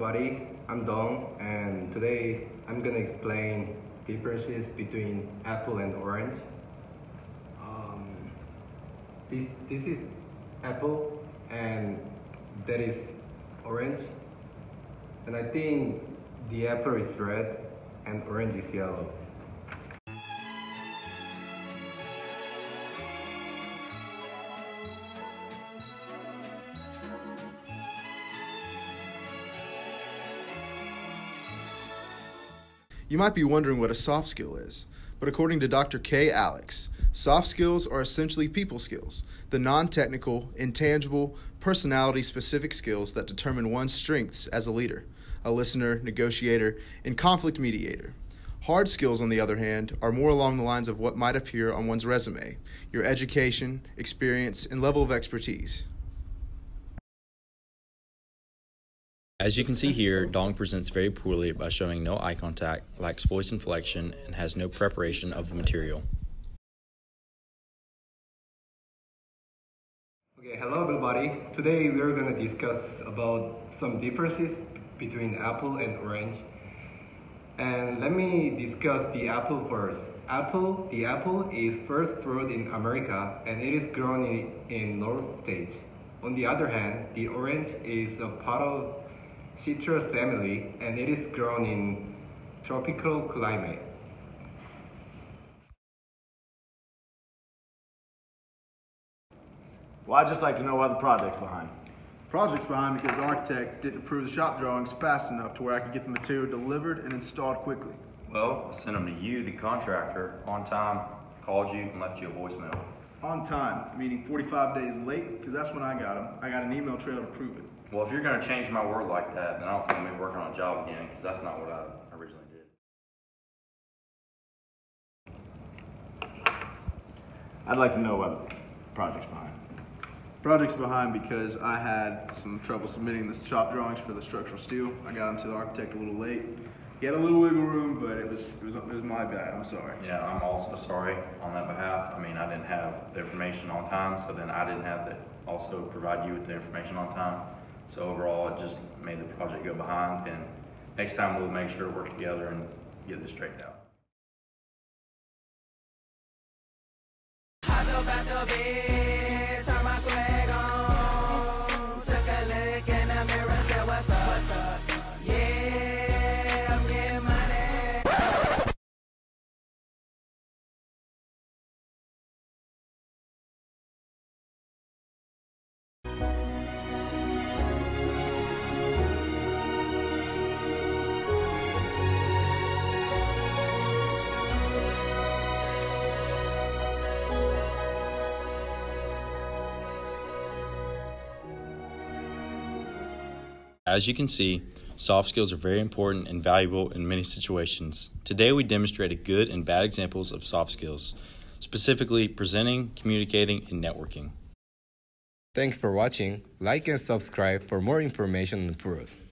everybody, I'm Dong, and today I'm gonna explain differences between apple and orange. Um, this is apple and that is orange, and I think the apple is red and orange is yellow. You might be wondering what a soft skill is, but according to Dr. K. Alex, soft skills are essentially people skills, the non-technical, intangible, personality-specific skills that determine one's strengths as a leader, a listener, negotiator, and conflict mediator. Hard skills, on the other hand, are more along the lines of what might appear on one's resume, your education, experience, and level of expertise. As you can see here, Dong presents very poorly by showing no eye contact, lacks voice inflection, and has no preparation of the material. Okay, hello everybody. Today we're going to discuss about some differences between apple and orange. And let me discuss the apple first. The apple is first fruit in America and it is grown in North States. On the other hand, the orange is a part of citrus family and it is grown in tropical climate. Well, I'd just like to know why the project's behind. Project's behind because the architect didn't approve the shop drawings fast enough to where I could get the material delivered and installed quickly. Well, I sent them to you, the contractor, on time, called you, and left you a voicemail. On time, meaning 45 days late, because that's when I got them. I got an email trail to prove it. Well, if you're going to change my word like that, then I don't think I'm going to be working on a job again, because that's not what I originally did. I'd like to know why the project's behind. Project's behind because I had some trouble submitting the shop drawings for the structural steel. I got them to the architect a little late. He had a little wiggle room, but it was my bad. I'm sorry. Yeah, I'm also sorry on that behalf. I mean, I didn't have the information on time, so then I didn't have to also provide you with the information on time. So overall, it just made the project go behind, and next time we'll make sure to work together and get this straightened out. Turn my swag on, took a look in the mirror, said what's up, yeah, I'm getting money. As you can see, soft skills are very important and valuable in many situations. Today we demonstrated good and bad examples of soft skills, specifically presenting, communicating, and networking. Thank you for watching. Like and subscribe for more information on food.